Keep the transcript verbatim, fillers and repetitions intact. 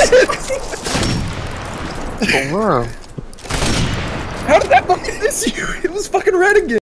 Oh, wow. How did that fucking miss you? It was fucking red again.